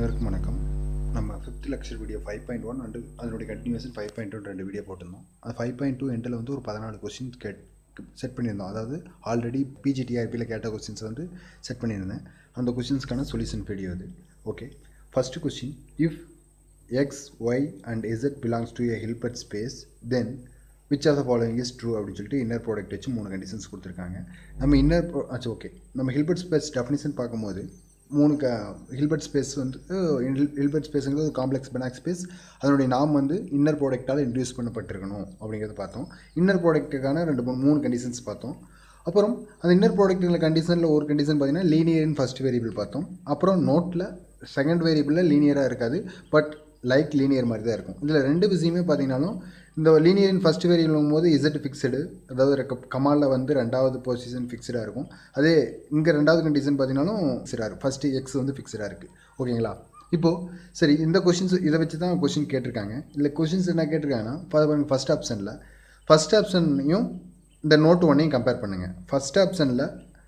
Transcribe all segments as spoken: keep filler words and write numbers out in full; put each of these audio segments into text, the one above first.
அனைவருக்கும் வணக்கம். நம்ம fifth lecture video five point one and அதனுடைய கண்டினியூஷன் ஃபைவ் பாயிண்ட் டூ ரெண்டு வீடியோ போட்டிருந்தோம். அது ஃபைவ் பாயிண்ட் டூ எண்டில் வந்து ஒரு பதினாலு கொஸ்டின்ஸ் கேட் செட் பண்ணியிருந்தோம். அதாவது ஆல்ரெடி பிஜிடிஆர்பியில் கேட்ட கொஸ்டின்ஸ் வந்து செட் பண்ணியிருந்தேன். அந்த கொஸ்டின்ஸ்க்கான சொல்யூஷன் வீடியோ அது. Okay, first question, if x y and z belongs to a Hilbert space then which of the following is true அப்படின்னு சொல்லிட்டு இன்னர் ப்ராடக்ட் வச்சு மூணு கண்டிஷன்ஸ் கொடுத்துருக்காங்க. நம்ம இன்னர் ஆச்சு ஓகே நம்ம ஹில்பர்ட் ஸ்பேஸ் டெஃபினிஷன் பார்க்கும்போது மூணு க ஹில்பர்ட் ஸ்பேஸ் வந்து ஹில்பர்ட் ஸ்பேஸுங்கிறது ஒரு காம்ப்ளெக்ஸ் பெனாக் ஸ்பேஸ். அதனுடைய நாம் வந்து இன்னர் ப்ராடக்டால் இன்ட்ரடியூஸ் பண்ணப்பட்டிருக்கணும் அப்படிங்கிறத பார்த்தோம். இன்னர் ப்ராடக்ட்டுக்கான ரெண்டு மூணு மூணு கண்டிஷன்ஸ் பார்த்தோம். அப்புறம் அந்த இன்னர் ப்ராடக்ட்டுங்கிற கண்டிஷனில் ஒரு கண்டிஷன் பார்த்தீங்கன்னா லீனியர்னு ஃபஸ்ட் வேரியபிள் பார்த்தோம். அப்புறம் நோட்டில் செகண்ட் வேரியபிளில் லீனியராக இருக்காது, பட் லைக் லீனியர் மாதிரி தான் இருக்கும். இதில் ரெண்டு விஷயமே பார்த்தீங்கன்னாலும் இந்த லீனியரின் ஃபஸ்ட் வேரியபிள் போது இசட் ஃபிக்ஸடு, அதாவது கமாலில் வந்து ரெண்டாவது பொசிஷன் ஃபிக்ஸடாக இருக்கும். அதே இங்கே ரெண்டாவது கண்டிஷன் பார்த்தீங்கன்னாலும் ஃபிக்ஸடாக இருக்கும். ஃபஸ்ட்டு எக்ஸ் வந்து ஃபிக்ஸடாக இருக்குது. ஓகேங்களா? இப்போது சரி, இந்த கொஷின்ஸ் இதை வச்சு தான் கொஷின் கேட்டிருக்காங்க. இல்லை கொஷின்ஸ் என்ன கேட்டிருக்காங்கன்னா பாருங்கள், ஃபஸ்ட் ஆப்ஷனில் ஃபஸ்ட் ஆப்ஷனையும் இந்த நோட் ஒன்னையும் கம்பேர் பண்ணுங்கள். ஃபஸ்ட் ஆப்ஷனில்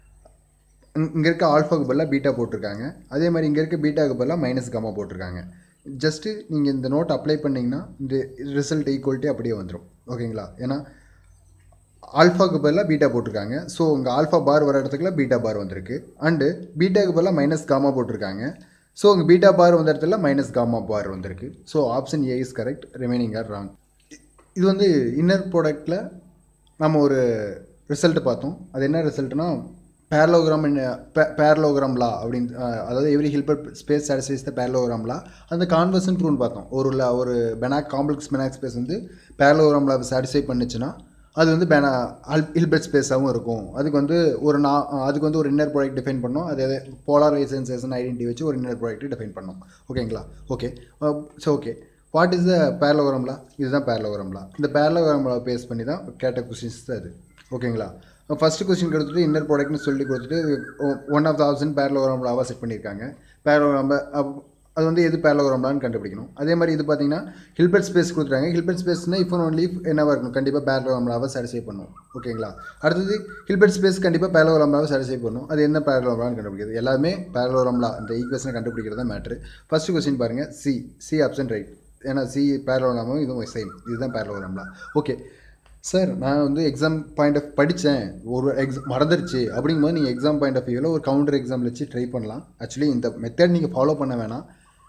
இங்கே இருக்க ஆல்ஃபாவுக்கு பதிலாக பீட்டா போட்டிருக்காங்க. அதே மாதிரி இங்கே இருக்க பீட்டாவுக்கு பதிலாக மைனஸ் காமா போட்டிருக்காங்க. ஜஸ்ட்டு நீங்கள் இந்த நோட் அப்ளை பண்ணிங்கன்னா இந்த ரிசல்ட் ஈக்குவல்ட்டி அப்படியே வந்துடும். ஓகேங்களா? ஏன்னா ஆல்ஃபாவுக்கு பதிலாக பீட்டா போட்டிருக்காங்க. ஸோ உங்கள் ஆல்ஃபா பார் வர இடத்துக்குள்ள பீட்டா பார் வந்திருக்கு. அண்டு பீட்டாவுக்கு பதிலாக மைனஸ் காமா போட்டிருக்காங்க. ஸோ உங்கள் பீட்டா பார் வந்த இடத்துல மைனஸ் காமா பார் வந்திருக்கு. So option A is correct, remaining are wrong. இது வந்து இன்னர் ப்ராடக்டில் நம்ம ஒரு ரிசல்ட் பார்த்தோம். அது என்ன ரிசல்ட்னா பேரலோகிராம் பேரலோகிராம் லா அப்படின்னு, அதாவது every Hilbert space satisfies the parallelogram law. அந்த கான்வர்ஷன் ப்ரூவ்னு பார்த்தோம். ஒரு ஒரு பெனாக் காம்ப்ளெக்ஸ் பெனாக் ஸ்பேஸ் வந்து பேரலோகிராம் லாவை சாட்டிஸ்ஃபை பண்ணுச்சுன்னா அது வந்து பெனா ஹில்பர்ட் ஸ்பேஸாகவும் இருக்கும். அதுக்கு வந்து ஒரு நா அதுக்கு வந்து ஒரு இன்னர் ப்ராடக்ட் டிஃபைன் பண்ணோம். அது போலாரைசேஷன் ஐடென்டிட்டி வச்சு ஒரு இன்னர் ப்ராடக்ட் டிஃபைன் பண்ணோம். ஓகேங்களா? Okay, so okay, what is the parallelogram law? இதுதான் பேரலோகிராம் லா. இந்த பேரலோகிராம் லா பேஸ் பண்ணி தான் கேட்ட கொஸ்டின்ஸ் தான் அது. ஓகேங்களா? ஃபஸ்ட்டு கொஸ்டின் கொடுத்துட்டு இன்னர் ப்ராடக்ட்னு சொல்லி கொடுத்துட்டு one of the option parallelogram லாவாக செட் பண்ணியிருக்காங்க. பேரலோகிராம் அது வந்து எது பேரலோகிராம் லான்னு கண்டுபிடிக்கணும். அதே மாதிரி இது பார்த்தீங்கன்னா ஹில்பர்ட் ஸ்பேஸ் கொடுத்துருக்காங்க. ஹில்பர்ட் ஸ்பேஸ்னால் இப்போ ஒன்லி என்னவாக இருக்கணும், கண்டிப்பாக பேரலோகிராம் லாவை சாட்டிஸ்ஃபை பண்ணும். ஓகேங்களா? அடுத்தது ஹில்பர்ட் ஸ்பேஸ் கண்டிப்பாக பேரலோகிராம் லாவை சாட்டிஸ்ஃபை பண்ணும். அது என்ன பேரலோகிராம் லான்னு கண்டுபிடிக்கிறது. எல்லாமே பேரலோகிராம் லா இந்த ஈக்குவேஷனை கண்டுபிடிக்கிறது தான் மேட்ரு. ஃபஸ்ட்டு கொஸ்டின் பாருங்கள், சி சி ஆப்ஷன் ரைட். ஏன்னா சி பேரலோகிராமும் இதுவும் சேம், இதுதான் பேரலோகிராம் லா. ஓகே சார், நான் வந்து எக்ஸாம் பாயிண்ட் ஆஃப் படித்தேன், ஒரு எக்ஸாம் மறந்துடுச்சு அப்படிங்கும்போது நீங்கள் எக்ஸாம் பாயிண்ட் ஆஃப் வியூவில் ஒரு கவுண்டர் எக்ஸாம் வச்சு ட்ரை பண்ணலாம். ஆக்சுவலி இந்த மெத்தட் நீங்கள் ஃபாலோ பண்ண வேணாம்.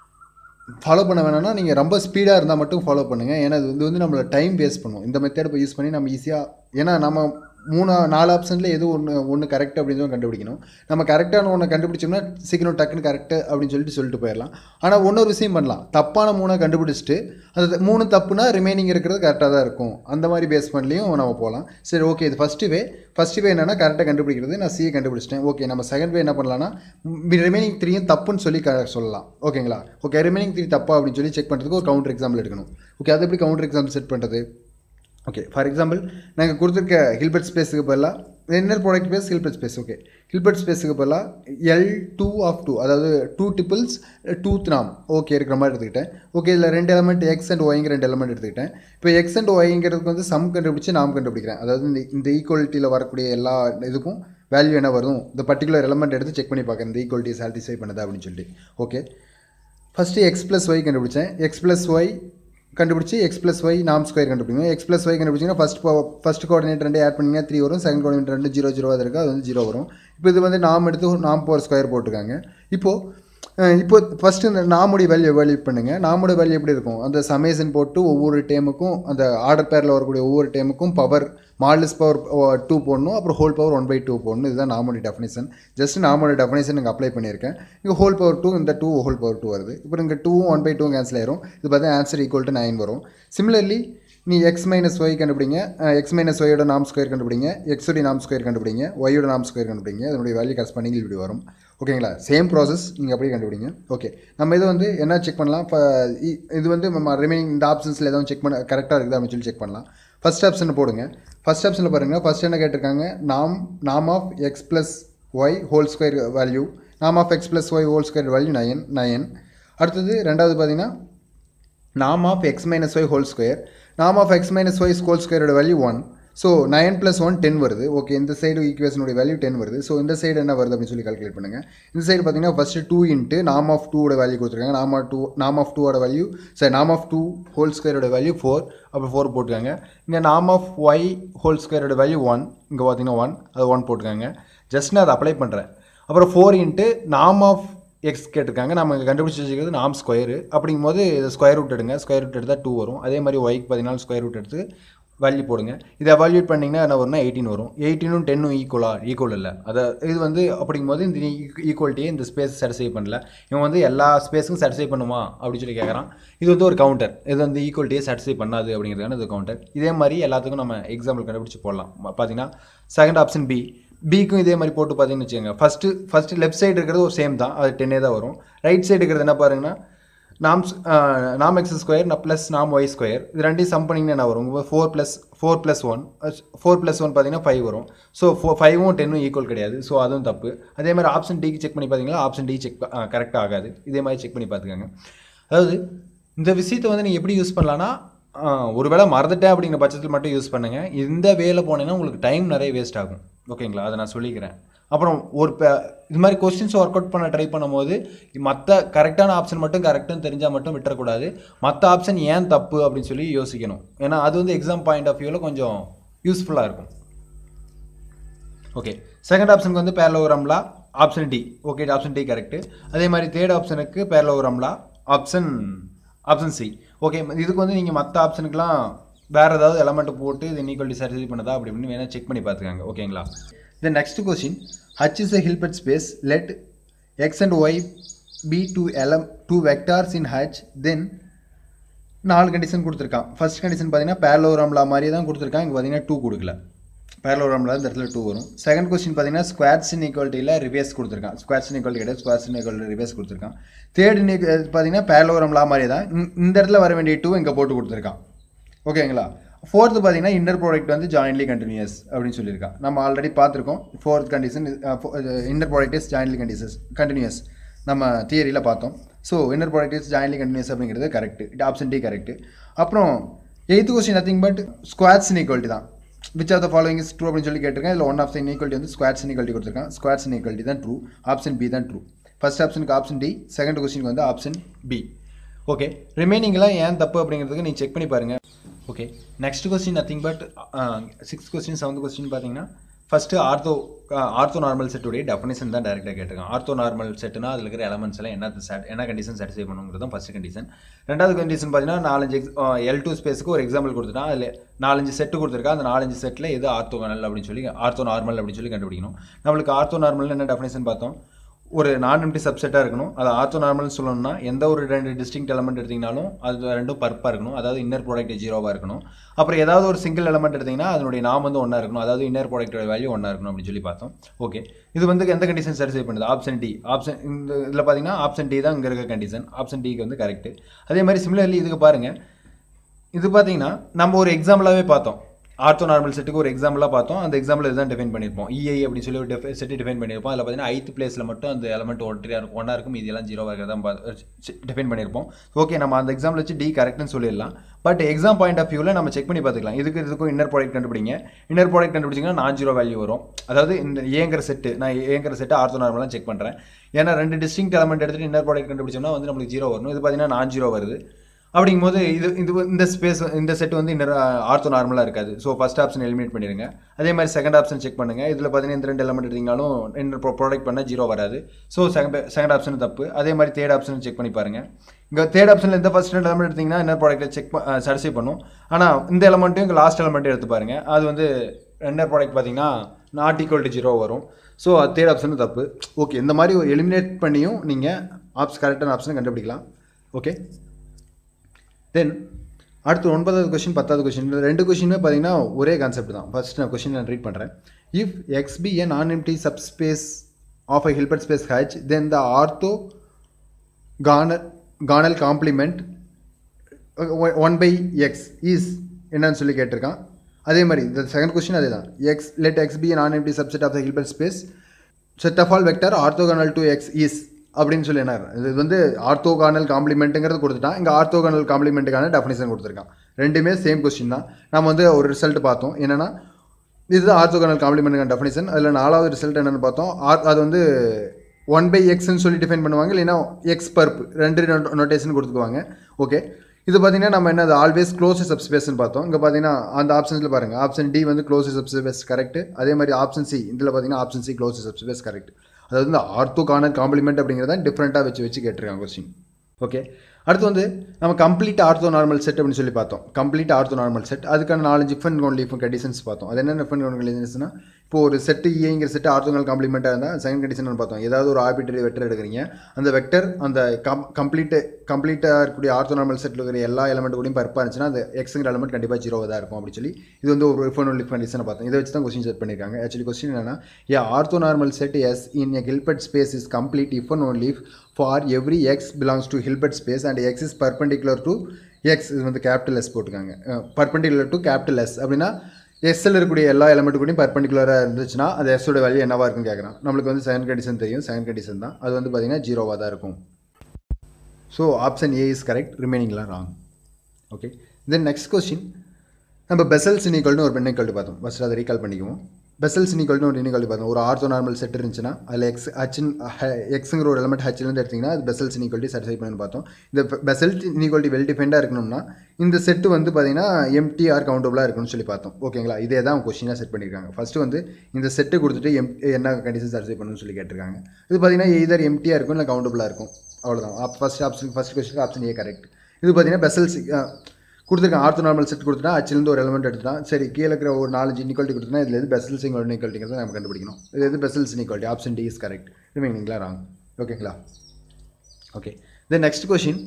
ஃபாலோ பண்ண வேணாம்னா நீங்கள் ரொம்ப ஸ்பீடாக இருந்தால் மட்டும் ஃபாலோ பண்ணுங்கள். ஏன்னா இது வந்து வந்து நம்மளோட டைம் வேஸ்ட் பண்ணும். இந்த மெத்தட் இப்போ யூஸ் பண்ணி நம்ம ஈஸியாக, ஏன்னா நம்ம மூணு நாலு ஆப்ஷனில் எது ஒன்று ஒன்று கரெக்ட் அப்படின்னு சொல்லி கண்டுபிடிக்கணும். நம்ம கரெக்டான ஒன்று கண்டுபிடிச்சோம்னா சீக்கிரம் டக்குன்னு கரெக்டு அப்படின்னு சொல்லிட்டு சொல்லிட்டு போயிடலாம். ஆனால் ஒன்னொரு விஷயம் பண்ணலாம், தப்பான மூணை கண்டுபிடிச்சிட்டு அது மூணு தப்புனா ரிமைனிங் இருக்கிறது கரெக்டாக தான் இருக்கும். அந்த மாதிரி பேஸ் பண்ணலையும் நம்ம போகலாம். சரி, ஓகே, இது ஃபஸ்ட்டு வே. ஃபஸ்ட்டு வே என்னென்னா கரெக்டாக கண்டுபிடிக்கிறது. நான் சியை கண்டுபிடிச்சிட்டேன். ஓகே, நம்ம செகண்ட் வே என்ன பண்ணலாம்னா ரிமைனிங் த்ரீயும் தப்புன்னு சொல்லி க சொல்லலாம். ஓகேங்களா? ஓகே, ரிமைனிங் த்ரீ தப்பா அப்படின்னு சொல்லி செக் பண்ணுறதுக்கு ஒரு கவுண்டர் எக்ஸாம்பிள் எடுக்கணும். ஓகே, அது எப்படி கவுண்டர் எக்ஸாம்பிள் செட் பண்ணுறது? ஓகே, ஃபார் எக்ஸாம்பிள் நாங்கள் கொடுத்துருக்க ஹில்பர்ட் ஸ்பேஸுக்கு பதிலாக inner product space Hilbert space. Okay, Hilbert ஸ்பேஸுக்கு பதிலாக எல் டூ ஆஃப் டூ, அதாவது டூ டிப்பிள்ஸ் டூத் நாம் ஓகே இருக்கிற மாதிரி எடுத்துக்கிட்டேன். ஓகே, இதில் ரெண்டு எலமெண்ட் எக்ஸ் அண்ட் ஒய்ங்கிற ரெண்டு எலமெண்ட் எடுத்துக்கிட்டேன். இப்போ எக்ஸ் அண்ட் ஒய்ங்கிறதுக்கு வந்து சம் கண்டுபிடிச்சி நாம் கண்டுபிடிக்கிறேன். அதாவது இந்த இந்த ஈக்குவலிட்டியில் வரக்கூடிய எல்லா இதுக்கும் வேல்யூ என்ன வரும், இந்த பர்டிகுலர் எலமெண்ட் எடுத்து செக் பண்ணி பார்க்குறேன் இந்த ஈக்குவலிட்டியை சாட்டிஸ்ஃபை பண்ணுது அப்படின்னு சொல்லிட்டு. Okay, first x plus y கண்டுபிடிச்சேன். எக்ஸ் ப்ளஸ் ஒய் கண்டுபிடிச்சி எக்ஸ் ப்ளஸ் ஒய் நாம் ஸ்கொயர் கண்டுபிடிக்கணும். எக்ஸ் ப்ளஸ் ஒய் கண்டுபிடிச்சிங்கன்னா ஃபஸ்ட் ஃபஸ்ட் கோஆர்டினேட் ரெண்டு ஆட் பண்ணிங்கன்னா த்ரீ வரும். செகண்ட் கோஆர்டினேட் ரெண்டு ஜீரோ ஜீரோவாக இருக்குது, அது வந்து ஜீரோ வரும். இப்போ இது வந்து நாம் எடுத்து நாம் போர் ஸ்கொயர் போட்டிருக்காங்க. இப்போது இப்போ ஃபஸ்ட்டு இந்த நாமுடைய வேல்யூ எவால்யூட் பண்ணுங்கள். நாமுடைய வேல்யூ எப்படி இருக்கும், அந்த சமேஷன் போட்டு ஒவ்வொரு டேமுக்கும் அந்த ஆர்டர் பேரில் வரக்கூடிய ஒவ்வொரு டேமுக்கும் பவர் மாடலஸ் பவர் டூ போடணும், அப்புறம் whole power one by two போடணும். இதுதான் நாமுடைய டெஃபினேஷன். ஜஸ்ட் நாமுடைய டெஃபினேஷன் இங்கே அப்ளை பண்ணியிருக்கேன். இங்கே ஹோல் பவர் டூ, இந்த டூ ஹோல் பவர் டூ வருது. இப்போ இங்கே டூவும் ஒன் பை டூ கேன்சல் ஆயிரும். இது பார்த்தா ஆன்சர் ஈக்குவல் டு நைன் வரும். சிமிலர்லி நீ எக்ஸ் மைனஸ் ஒய் கண்டுபிடிங்க, எக்ஸ் மைனஸ் ஒய்யோட நாம் ஸ்கொயர் கண்டுபிடிங்க, எக்ஸோடைய நாம் ஸ்கொயர் கண்டுபிடிங்க, ஒய்யோட நாம் ஸ்கொயர் கண்டுபிடிங்க. அதனுடைய வேல்யூ கரஸ்பாண்டிங் இப்படி வரும். ஓகேங்களா? சேம் ப்ராசஸ் நீங்கள் அப்படியே கண்டுபிடிங்க. ஓகே, நம்ம இது வந்து என்ன செக் பண்ணலாம், இது வந்து நம்ம ரிமைனிங் இந்த ஆப்ஷன்ஸில் எதாவது செக் பண்ண கரெக்டாக இருக்குது அப்படின்னு சொல்லி செக் பண்ணலாம். ஃபஸ்ட் ஆப்ஷனை போடுங்க. ஃபஸ்ட் ஆப்ஷனில் பாருங்கள், ஃபஸ்ட் என்ன கேட்டிருக்காங்க, நாம் நாம் of x plus y whole square value, நாம் of x plus y whole square value nine nine. அடுத்தது ரெண்டாவது பார்த்தீங்கன்னா நாம் of x minus y whole square, நாம் of x minus y whole ஸ்கொயரோட value one. So nine plus one ten வருது. Okay, இந்த side ஈக்குவேஷனுடைய வேல்யூ டென் வருது. ஸோ இந்த சைடு என்ன வருது அப்படின்னு சொல்லி கால்குலேட் பண்ணுங்கள். இந்த சைடு பார்த்தீங்கன்னா ஃபஸ்ட்டு டூ இன்ட்டு நாம் ஆஃப் டூவோட வேல்யூ கொடுத்துருக்காங்க. நாம் ஆஃப் டூ நாம் ஆஃப் டூவோட வேல்யூ சரி நாம் ஆஃப் டூ ஹோல் ஸ்கொயரோட வேல்யூ ஃபோர், அப்போ ஃபோர் போட்டுருக்காங்க. இங்கே நாம் ஆஃப் ஒய் ஹோல் ஸ்கொயரோட வேல்யூ ஒன், இங்கே பார்த்தீங்கன்னா ஒன், அது ஒன் போட்டுருக்காங்க. ஜஸ்ட் நான் அதை அப்ளை பண்ணுறேன். அப்புறம் ஃபோர் இன்ட்டு நாம் ஆஃப் எக்ஸ் கேட்டிருக்காங்க. நம்ம இங்கே கண்டுபிடிச்சி வச்சுக்கிறது நாம் ஸ்கொயரு. அப்படிங்கும்போது இதை ஸ்கொயர் ரூட் எடுங்க. ஸ்கொயர் ரூட் எடுத்தால் டூ வரும். அதே மாதிரி ஒய்க்கு பார்த்தீங்கன்னா ஸ்கொயர் ரூட் எடுத்து வேல்யூ போடுங்க. இதை எவால்யூட் பண்ணிங்கன்னா என்ன வரும்னா எயிட்டீன் வரும். எயிட்டீனும் டென்னும் ஈக்குவலா ஈக்குவல் இல்லை. அதை இது வந்து அப்படிங்கும்போது இந்த ஈக்குவலிட்டியை இந்த ஸ்பேஸ் சாட்டிஸ்ஃபை பண்ணல. இவன் வந்து எல்லா ஸ்பேஸுக்கும் சாட்டிஸ்ஃபை பண்ணுமா அப்படின்னு சொல்லி கேட்குறான். இது வந்து ஒரு கவுண்டர். இது வந்து ஈக்குவலிட்டியை சாட்டிஸ்ஃபை பண்ணாது அப்படிங்கிறதுக்கான இது கவுண்டர். இதே மாதிரி எல்லாத்துக்கும் நம்ம எக்ஸாம்பிள் கண்டுபிடிச்சி போடலாம். பார்த்தீங்கன்னா செகண்ட் ஆப்ஷன் பி, பிக்கும் இதே மாதிரி போட்டு பார்த்தீங்கன்னு வச்சுக்கோங்க. ஃபஸ்ட்டு ஃபஸ்ட்டு லெஃப்ட் சைடு இருக்கிறது ஒரு சேம் தான், அது டென்னே தான் வரும். ரைட் சைடு இருக்கிறது என்ன பாருங்கன்னா நாம் நாம் எக்ஸ் ஸ்கொயர் ப்ளஸ் நாம் ஒய் ஸ்கொயர், இது ரெண்டையும் சம் பண்ணிங்கன்னா என்ன வரும்? Four plus four plus one four plus one பார்த்தீங்கன்னா ஃபைவ் வரும். ஸோ ஃபோ ஃபைவும் டென்னும் ஈக்குவல் கிடையாது. ஸோ அதுவும் தப்பு. அதே மாதிரி ஆப்ஷன் டிக்கு செக் பண்ணி பார்த்தீங்கன்னா ஆப்ஷன் டி செக் கரெக்டாக ஆகாது. இதே மாதிரி செக் பண்ணி பார்த்துக்கோங்க. அதாவது இந்த விஷயத்தை வந்து நீங்கள் எப்படி யூஸ் பண்ணலான்னா, ஒரு வேளை மறந்துட்டேன் அப்படிங்கிற பட்சத்தில் மட்டும் யூஸ் பண்ணுங்கள். இந்த வேலை போனீங்கன்னா உங்களுக்கு டைம் நிறைய வேஸ்ட் ஆகும். ஓகேங்களா, அதை நான் சொல்லிக்கிறேன். அப்புறம் ஒரு இது மாதிரி கொஸ்டின்ஸ் ஒர்க் அவுட் பண்ண ட்ரை பண்ணும்போது மற்ற கரெக்டான ஆப்ஷன் மட்டும் கரெக்டுன்னு தெரிஞ்சால் மட்டும் விட்டுறக்கூடாது. மற்ற ஆப்ஷன் ஏன் தப்பு அப்படின்னு சொல்லி யோசிக்கணும். ஏன்னா அது வந்து எக்ஸாம் பாயிண்ட் ஆஃப் வியூவில் கொஞ்சம் யூஸ்ஃபுல்லாக இருக்கும். ஓகே, செகண்ட் ஆப்ஷனுக்கு வந்து parallelogram law option D. Okay, option D correct. அதே மாதிரி தேர்ட் ஆப்ஷனுக்கு parallelogram law option option C. Okay, இதுக்கு வந்து நீங்கள் மற்ற ஆப்ஷனுக்குலாம் வேறு ஏதாவது எலமெண்ட் போட்டு இது இன்இக்வாலிட்டி சாட்டிஸ்ஃபை பண்ணுதா அப்படி அப்படின்னு வேணால் செக் பண்ணி பார்த்துக்காங்க. ஓகேங்களா. The next question, H is a Hilbert space. Let x and y be two element two vectors in H. Then நாலு கண்டிஷன் கொடுத்துருக்கான். ஃபர்ஸ்ட் கண்டிஷன் பார்த்தீங்கன்னா பேரலோகிராம்லா மாதிரியே தான் கொடுத்துருக்கான். இங்கே பார்த்தீங்கன்னா டூ கொடுக்கல. பேரலோகிராம்லா இந்த இடத்துல டூ வரும். செகண்ட் கொஸ்டின் பார்த்தீங்கன்னா ஸ்கொயர்ஸ் இன்இக்வாலிட்டியில் ரிவர்ஸ் கொடுத்துருக்கான். ஸ்கொயர்ஸ் இன்இக்வாலிட்டி கிடையாது, ஸ்கொயர்ஸ் இன்இக்வாலிட்டி ரிவர்ஸ் கொடுத்துருக்கான். தேர்ட் இன் பார்த்தீங்கன்னா பேரலோகிராம்லா மாதிரியே தான் இந்த இடத்துல வர வேண்டிய டூ இங்கே போட்டு கொடுத்துருக்கான். ஓகேங்களா. ஃபோர்த்து பார்த்தீங்கன்னா இன்னர் ப்ராடக்ட் வந்து ஜாயின்ட்லி கண்டினியூஸ் அப்படின்னு சொல்லியிருக்கான். நம்ம ஆல்ரெடி பார்த்துருக்கோம். Fourth condition inner product is jointly continuous continuous நம்ம தியரியில் பார்த்தோம். So inner product is jointly continuous அப்படிங்கிறது கரெக்ட். Option D correct. அப்புறம் eighth question nothing but squares inequality தான். Which of the following is true அப்படின்னு சொல்லி கேட்டிருக்கேன். இல்லை ஒன் ஆஃப் த இன்இக்வாலிட்டி வந்து ஸ்கொயர்ஸ் இன்இக்வாலிட்டி கொடுத்துருக்கான். ஸ்கொயர்ஸ் இன்இக்வாலிட்டி தான் ட்ரூ. ஆப்ஷன் பி தான் ட்ரூ. ஃபர்ஸ்ட் ஆப்ஷனுக்கு ஆப்ஷன் டி, செகண்ட் கொஸ்டினுக்கு வந்து ஆப்ஷன் பி. ஓகே, ரிமைனிங்லாம் ஏன் தப்பு அப்படிங்கிறதுக்கு நீங்கள் செக் பண்ணி பாருங்கள். Okay, next question nothing but sixth question seventh question பார்த்தீங்கன்னா ஃபஸ்ட்டு ஆர்த்தோ ஆர்த்தோ நார்மல் செட்டுடைய டெஃபினேஷன் தான் டேரெக்டாக கேட்டிருக்காங்க. ஆர்த்தோ நார்மல் செட்டுனா அதில் இருக்கிற எலமெண்ட்ஸ் எல்லாம் என்ன சாட் என்ன கண்டிஷன் சாட்டிஸ்ஃபை பண்ணுங்கிறது தான் ஃபஸ்ட் கண்டிஷன். ரெண்டாவது கண்டிஷன் பார்த்தீங்கன்னா நாலஞ்சு எக்ஸ் எல் டூ ஸ்பேஸுக்கு ஒரு எக்ஸாம்பிள் கொடுத்துட்டான். அதில் நாலஞ்சு செட்டு கொடுத்துருக்கா. அந்த நாலஞ்சு செட்டில் எது ஆர்த்தோகனல் அப்படின்னு சொல்லி ஆர்த்தோ நார்மல் அப்படின்னு சொல்லி கண்டுபிடிக்கணும். நம்மளுக்கு ஆர்த்தோ நார்மல் என்ன டெஃபினேஷன் பார்த்தோம்? ஒரு நான் எம்டி சப்செட்டாக இருக்கணும். அது ஆர்த்தோ நார்மல்னு சொல்லணும்னா எந்த ஒரு ரெண்டு டிஸ்டிங்க்ட் எலமெண்ட் எடுத்திங்கனாலும் அது ரெண்டும் பர்ப்பாக இருக்கணும். அதாவது இன்னர் ப்ராடக்ட் ஜீரோவாக இருக்கணும். அப்புறம் ஏதாவது ஒரு சிங்கிள் எலமெண்ட் எடுத்திங்கன்னா அதனுடைய நாம் வந்து ஒன்றா இருக்கணும். அதாவது இன்னர் ப்ராடக்டோட வேல்யூ ஒன்றா இருக்கணும் அப்படின்னு சொல்லி பார்த்தோம். ஓகே, இது வந்து எந்த கண்டிஷன் சாட்டிஸ்ஃபை பண்ணுது? Option D. ஆப்ஷன் இந்த இதில் பார்த்தீங்கன்னா ஆப்ஷன் டி தான் இங்கே இருக்க கண்டிஷன். ஆப்ஷன் டிக்கு வந்து கரெக்ட். அதே மாதிரி சிமிலர்லி இதுக்கு பாருங்கள். இது பார்த்தீங்கன்னா நம்ம ஒரு எக்ஸாம்பிளாகவே பார்த்தோம். ஆர்த்தோ நார்மல் செட்டுக்கு ஒரு எக்ஸாம்பிளாக பார்த்தோம். அந்த எக்ஸாம்பிள் இதுதான் டிஃபைன் பண்ணியிருப்போம். இஐ அப்படின்னு சொல்லி ஒரு டெஃபை செட்டு டிஃபைன் பண்ணியிருப்போம். அதில் பார்த்தீங்கன்னா ஐத்து பிளேஸில் மட்டும் அந்த எலமெண்ட் ஒன்றியாக இருக்கும் ஒன்றா இருக்கும். இதெல்லாம் ஜீரோவாக இருக்கிறதா டிஃபைன் பண்ணியிருப்போம். ஓகே, நம்ம அந்த எக்ஸாம்பிள் வச்சு டி கரெக்ட்னு சொல்லிடலாம். பட் எக்ஸாம் பாயிண்ட் ஆஃப் வியூவில் நம்ம செக் பண்ணி பார்த்துக்கலாம். இதுக்கு இதுக்கும் இன்னர் ப்ராடக்ட் கண்டுபிடிங்க. இன்னர் ப்ராடக்ட் கண்டுபிடிச்சிங்கன்னா நான் ஜீரோ வேல்யூ வரும். அதாவது இந்த ஏங்கிற செட்டு நான் ஏங்கிற செட்டு ஆர்த்தோ நார்மலாக செக் பண்ணுறேன். ஏன்னா ரெண்டு டிஸ்டிங்க்ட் எலமெண்ட் எடுத்துகிட்டு இன்னர் ப்ராடக்ட் கண்டுபிடிச்சோம்னா வந்து நம்மளுக்கு ஜீரோ வரணும். இது பார்த்தீங்கன்னா நான் ஜீரோ வருது. அப்படிங்கும்போது இது இது இந்த ஸ்பேஸ் இந்த செட் வந்து இன்னர் ஆர்த்தோ நார்மலாக இருக்காது. ஸோ ஃபஸ்ட் ஆப்ஷன் எலிமினேட் பண்ணிடுங்க. அதே மாதிரி செகண்ட் ஆப்ஷன் செக் பண்ணுங்கள். இதில் பார்த்தீங்கன்னா இந்த ரெண்டு எலமெண்ட் எடுத்தீங்கனாலும் இன்னர் ப்ராடக்ட் பண்ணால் ஜீரோ வராது. ஸோ செகண்ட் செகண்ட் ஆப்ஷன் தப்பு. அதே மாதிரி தேர்ட் ஆப்ஷன் செக் பண்ணி பாருங்கள். இங்கே தேர்ட் ஆப்ஷனில் இந்த ஃபஸ்ட் ரெண்டு எலமெண்ட் எடுத்திங்கன்னா இன்னர் ப்ராடக்ட்டை செக் சாட்டிஸ்ஃபை பண்ணும். ஆனால் இந்த எலமெண்ட்டும் இங்கே லாஸ்ட் எலமெண்ட்டும் எடுத்து பாருங்கள். அது வந்து இன்னர் ப்ராடக்ட் பார்த்தீங்கன்னா நாட் ஈக்குவல் டு ஜீரோ வரும். ஸோ அது தேர்ட் ஆப்ஷனும் தப்பு. ஓகே, இந்த மாதிரி ஒரு எலிமினேட் பண்ணியும் நீங்கள் ஆப்ஸ் கரெக்டான ஆப்ஷனை கண்டுபிடிக்கலாம். ஓகே, தென் அடுத்து ஒன்பதாவது கொஸ்டின் பத்தாவது கொஸ்டின் ரெண்டு கொஸ்டினுமே பார்த்தீங்கன்னா ஒரே கான்செப்ட் தான். ஃபர்ஸ்ட் நான் கொஸ்டின் நான் ரீட் பண்ணுறேன். If X be a non empty subspace of a Hilbert space H then the orthogonal கானல் complement one by x is என்னன்னு சொல்லி கேட்டிருக்கான். அதே மாதிரி இந்த செகண்ட் கொஸ்டின் அதே தான். X let x be non empty subset of the Hilbert space set of all vector orthogonal to x is அப்படின்னு சொல்லி என்ன இது வந்து ஆர்த்தோகானல் காம்ப்ளிமெண்ட்டுங்கிறது கொடுத்துட்டான். இங்கே ஆர்த்தோகானல் காம்ப்ளிமெண்ட்டுக்கான டெஃபினிஷன் கொடுத்துருக்கான். ரெண்டுமே சேம் கொஸ்டின் தான். நம்ம வந்து ஒரு ரிசல்ட் பார்த்தோம். என்னென்னா இதுதான் ஆர்த்தோகனல் காம்ப்ளிமெண்ட் டெஃபினிஷன். அதில் நாலாவது ரிசல்ட் என்னென்னு பார்த்தோம். ஆர் அது வந்து ஒன் பை எக்ஸ்ன்னு சொல்லி டிஃபைன் பண்ணுவாங்க, இல்லைன்னா எக்ஸ் பர்ப் ரெண்டு நோட்டேஷன் கொடுத்துக்குவாங்க. ஓகே, இது பார்த்தீங்கன்னா நம்ம என்ன ஆல்வேஸ் க்ளோஸ் சப்ஸ்பேஸ்ன்னு பார்த்தோம். இங்கே பார்த்தீங்கன்னா அந்த ஆப்ஷன்ஸில் பாருங்கள், ஆப்ஷன் டி வந்து க்ளோஸ் சப்ஸ்பேஸ் கரெக்ட். அதே மாதிரி ஆப்ஷன் சி இதில் பார்த்தீங்கன்னா option C close subspace correct. அதாவது இந்த ஆர்த்தோகானல் காம்ப்ளிமெண்ட் அப்படிங்கிறத டிஃப்ரெண்ட்டாக வச்சு வச்சு கேட்டிருக்காங்க கொஸ்டின். ஓகே, அடுத்து வந்து நம்ம கம்ப்ளீட் ஆர்த்தோ நார்மல் செட் அப்படின்னு சொல்லி பார்த்தோம். கம்ப்ளீட் ஆர்த்தோ நார்மல் செட் அதுக்கான நாலஞ்சு if and only if conditions பார்த்தோம். அது என்ன இஃப் அண்ட் ஒன்லி கண்டிஷன்ஸ்னா, இப்போ ஒரு செட்டு ஏங்கிற செட்டு ஆர்த்தோகனல் காம்ப்ளிமெண்ட்டாக இருந்தால் செகண்ட் கண்டிஷன் பார்த்தோம். ஏதாவது ஒரு ஆர்பிட்டரி வெக்டர் எடுக்கிறீங்க, அந்த வெக்டர் அந்த கம் கம்ப்ளீட் கம்ப்ளீட்டாக இருக்கக்கூடிய ஆர்த்தோ நார்மல் செட்டில் இருக்கிற எல்லா எலமெண்ட் கூடயும் பர்ப்பாக இருந்துச்சுன்னா அந்த எக்ஸுங்கிற எலமெண்ட் கண்டிப்பாக ஜீரோவாக தான் இருக்கும் அப்படின்னு சொல்லி இது வந்து ஒரு இஃப் அண்ட் ஒன்லி கண்டிஷனை பார்த்தோம். இதை வச்சு தான் கொஸ்டின் செட் பண்ணியிருக்காங்க. ஆக்சுவலி கொஸ்டின் என்னன்னா, a ortho normal set S in a Hilbert space is complete if and only for every x belongs to Hilbert space and x is perpendicular to x. இது வந்து capital S போட்டுக்காங்க. Perpendicular to capital S அப்படின்னா எஸ்ஸில் இருக்கக்கூடிய எல்லா element கூடயும் பர்பெண்டிகுலராக இருந்துச்சுன்னா அது எஸ்ஸோட வேல்யூ என்னவாக இருக்குன்னு கேட்குறான். நம்மளுக்கு வந்து செகண்ட் கண்டிஷன் தெரியும், செகண்ட் கண்டிஷன் தான். அது வந்து பார்த்தீங்கன்னா ஜீரோவாக தான் இருக்கும். So option A is correct, ரிமைனிங்லாம் wrong. Okay, then next question நம்ம பெசல்ஸ் இன்இக்வல்னு ஒரு இன்இக்வாலிட்டி பார்த்தோம். ஃபஸ்ட்டு அதை ரீகால் பண்ணிக்குவோம். பெசல்ஸ் இன்இக்வல்னு ஒரு இன்இக்வாலிட்டி பார்த்தோம். ஒரு ஆர்த்தோ நார்மல் செட் இருந்துச்சுன்னா அதில் எக்ஸ் ஹச்சின் எக்ஸுங்கிற ஒரு எலமெண்ட் ஹச்சிலேருந்து எடுத்திங்கன்னா அது பெசல்ஸ் இன்இக்வாலிட்டி சாட்டிஸ்ஃபை பண்ணி பார்த்தோம். இந்த பெசல்ஸ் இன்இக்வாலிட்டி வெல் டிஃபைண்டாக இருக்கணும்னா இந்த செட்டு வந்து பார்த்தீங்கன்னா எம்டி ஆர் கவுண்டபுளாக இருக்கணும்னு சொல்லி பார்த்தோம். ஓகேங்களா, இதே தான் கொஸ்டினாக செட் பண்ணியிருக்காங்க. ஃபஸ்ட்டு வந்து இந்த செட்டு கொடுத்துட்டு எம் என்ன கண்டிஷன் சாட்டிஸ்ஃபை பண்ணணும்னு சொல்லி கேட்டிருக்காங்க. இது பார்த்தீங்கன்னா எய்தர் எம்டியாக இருக்கும் இல்லை கவுண்டபுளாக இருக்கும். அவ்வளோதான். First option first question option A correct. இது பார்த்தீங்கன்னா பெசல்ஸ் கொடுத்துருக்கேன். ஆர்த்தோ நார்மல் செட் கொடுத்துட்டா அச்சிலேருந்து ஒரு எலமெண்ட் எடுத்துட்டான். சரி, கீழே இருக்கிற ஒரு நாலஞ்சு இன்இக்வாலிட்டி கொடுத்துனா இதில் எது பெசல்ஸ் இன்இக்வாலிட்டிங்கிறத நம்ம கண்டுபிடிக்கணும். இது எது Bessel's inequality? Option D is correct, ரிமைனிங்லாம் ராங். ஓகேங்களா? Okay, then next question,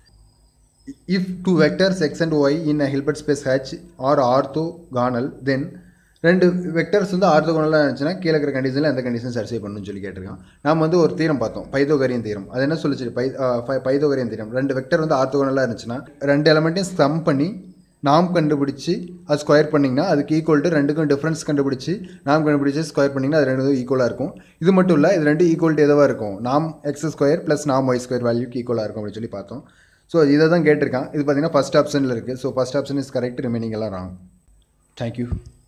if two vectors x and y in a Hilbert space H are orthogonal, then ரெண்டு வெக்டர்ஸ் வந்து ஆர்த்தோகோனலாக இருந்துச்சுன்னா கீழே இருக்கிற கண்டிஷனில் எந்த கண்டிஷன் சாட்டிஸ்ஃபை பண்ணணும்னு சொல்லி கேட்டிருக்கான். நாம் வந்து ஒரு தீரம் பார்த்தோம், பைதோகரியன் தீரம். அது என்ன சொல்லிச்சு? பை பைதோகரியன் தீரம். ரெண்டு வெக்டர் வந்து ஆர்த்தோகோனலாக இருந்துச்சுன்னா ரெண்டு எலமெண்ட்டையும் சம் பண்ணி நாம் கண்டுபிடிச்சி அது ஸ்கொயர் பண்ணிங்கன்னா அதுக்கு ஈக்குவல் டு ரெண்டுக்கும் டிஃப்ரென்ஸ் கண்டுபிடிச்சி நாம் கண்டுபிடிச்சி ஸ்கொயர் பண்ணிங்கன்னா அது ரெண்டு ஈக்குவலாக இருக்கும். இது மட்டும் இல்லை, இது ரெண்டு ஈக்குவல் எதுவாக இருக்கும்? நாம் எக்ஸ் ஸ்கொயர் ப்ளஸ் நாம் ஒய் ஸ்கொயர் வேல்யூக்கு ஈக்குவலாக இருக்கும் அப்படின்னு சொல்லி பார்த்தோம். ஸோ இதை தான் கேட்டிருக்கான். இது பார்த்தீங்கன்னா ஃபஸ்ட் ஆப்ஷனில் இருக்குது. So first option is correct, remaining எல்லாம் ராங். தேங்க்யூ.